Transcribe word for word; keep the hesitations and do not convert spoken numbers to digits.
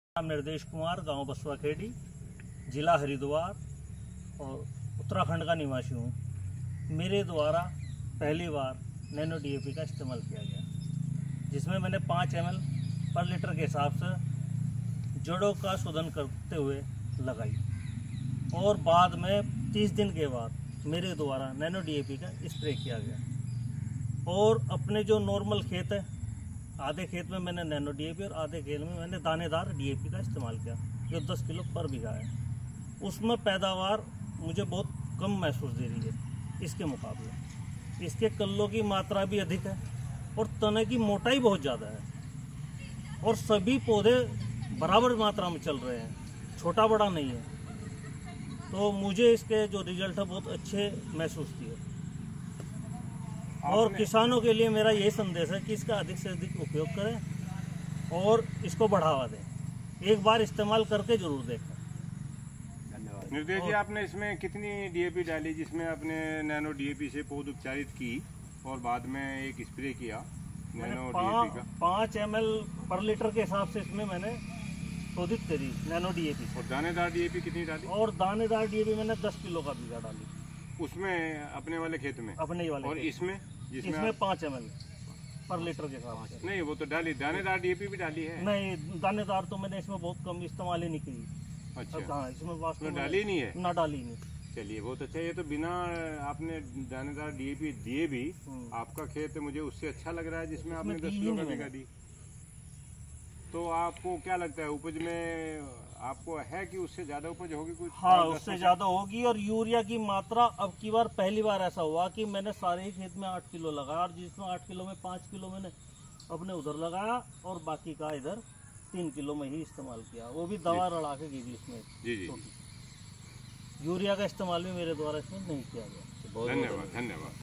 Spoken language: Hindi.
नाम निर्देश कुमार, गांव बसवा खेड़ी, जिला हरिद्वार और उत्तराखंड का निवासी हूँ। मेरे द्वारा पहली बार नैनो डीएपी का इस्तेमाल किया गया, जिसमें मैंने पाँच एम एल पर लीटर के हिसाब से जड़ों का शोधन करते हुए लगाई और बाद में तीस दिन के बाद मेरे द्वारा नैनो डीएपी का स्प्रे किया गया। और अपने जो नॉर्मल खेत है, आधे खेत में मैंने नैनो डीएपी और आधे खेत में मैंने दानेदार डीएपी का इस्तेमाल किया, जो दस किलो पर बीघा है। उसमें पैदावार मुझे बहुत कम महसूस दे रही है इसके मुकाबले। इसके कल्लों की मात्रा भी अधिक है और तने की मोटाई बहुत ज़्यादा है और सभी पौधे बराबर मात्रा में चल रहे हैं, छोटा बड़ा नहीं है। तो मुझे इसके जो रिजल्ट है बहुत अच्छे महसूस किए। और किसानों के लिए मेरा यही संदेश है कि इसका अधिक से अधिक उपयोग करें और इसको बढ़ावा दें। एक बार इस्तेमाल करके जरूर देखें। धन्यवाद। निर्देश जी, आपने इसमें कितनी डीएपी डाली, जिसमें आपने नैनो डीएपी से पौध उपचारित की और बाद में एक स्प्रे किया नैनो डीएपी का? पाँच एम एल पर लीटर के हिसाब से इसमें मैंने शोधित करी नैनो डीएपी। और दानेदार डीएपी कितनी डाली? और दानेदार डीएपी मैंने दस किलो का बीघा डाली उसमें, अपने वाले खेत में? अपने ही वाले। और इसमें जिसमें इसमें पाँच एम एल पर लीटर के हिसाब से। नहीं, वो तो डाली, दानेदार डीएपी भी डाली है? नहीं, दानेदार तो मैंने इसमें बहुत कम इस्तेमाल ही नहीं की। अच्छा, हाँ, इसमें वास्तव में डाली नहीं है? ना डाली नहीं। चलिए, बहुत अच्छा। ये तो बिना आपने दानेदार डीएपी दिए भी आपका खेत मुझे उससे अच्छा लग रहा है, जिसमें आपने दस किलो का बीघा दी। तो आपको क्या लगता है, उपज में आपको है कि उससे ज्यादा उपज होगी कुछ? हाँ, उससे ज्यादा होगी। और यूरिया की मात्रा अब की बार पहली बार ऐसा हुआ कि मैंने सारे ही खेत में आठ किलो लगाया और जिसमें आठ किलो में पाँच किलो मैंने अपने उधर लगाया और बाकी का इधर तीन किलो में ही इस्तेमाल किया, वो भी दवा रड़ा के की इसमें। जी जी। यूरिया का इस्तेमाल भी मेरे द्वारा इसमें नहीं किया गया। धन्यवाद, धन्यवाद।